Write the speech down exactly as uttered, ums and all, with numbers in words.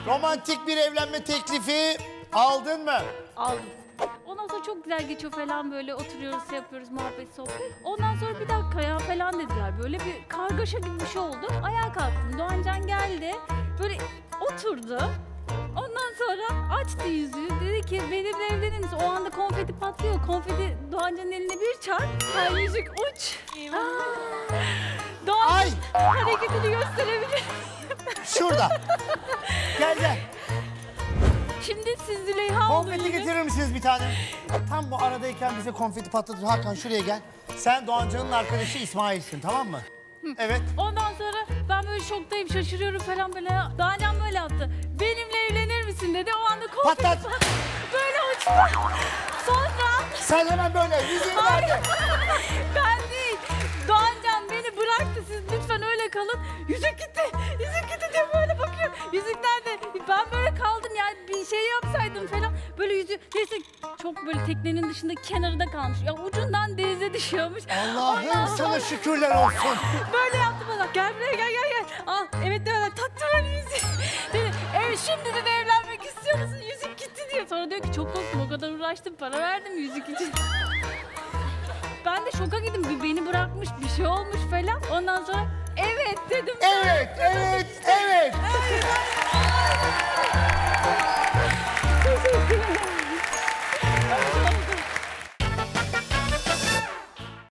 Romantik bir evlenme teklifi aldın mı? Aldım. Ondan sonra çok güzel geçiyor falan, böyle oturuyoruz, şey yapıyoruz, muhabbet, sohbet. Ondan sonra bir dakika ya falan dediler. Böyle bir kargaşa gibi bir şey oldu. Ayağa kalktım. Doğancan geldi. Böyle oturdu. Ondan sonra açtı yüzüğü. Dedi ki benimle evlenir misin? O anda konfeti patlıyor. Konfeti Doğancan'ın eline bir çarp. Her yüzük uç. Doğan Ay! hareketini gösterebilir. Şurada. Gel gel. Şimdi siz Züleyha Konfeti olayını- getirir misiniz bir tane? Tam bu aradayken bize konfeti patlatır. Hakan şuraya gel. Sen Doğancan'ın arkadaşı İsmail'sin, tamam mı? Evet. Ondan sonra ben böyle şoktayım, şaşırıyorum falan böyle. Doğancan böyle yaptı. Benimle evlenir misin dedi. O anda konfeti Patlat. böyle uçtu. Sonra Sen hemen böyle yüzüğü verdi. ben değil. Doğancan beni bıraktı. Siz lütfen öyle kalın. Yüzük gitti. Yüzük gitti diye böyle bakıyorum. Yüzük nerede? Ben böyle kaldım yani, bir şey yapsaydım falan. Böyle yüzük neyse, çok böyle teknenin dışında kenarında kalmış. Ya ucundan denize düşüyormuş. Ondan Allah'ım sonra- sana şükürler olsun. Böyle yaptı bana. Gel buraya, gel gel gel. Al, evet demeden taktı bana yüzüğü. Dedi, evet şimdi de evlenmek istiyor musun? Yüzük gitti diyor. Sonra diyor ki çok korktum, o kadar uğraştım, para verdim yüzük için. Ben de şoka gittim. Bir beni bırakmış, bir şey olmuş falan. Ondan sonra evet dedim. Evet, evet.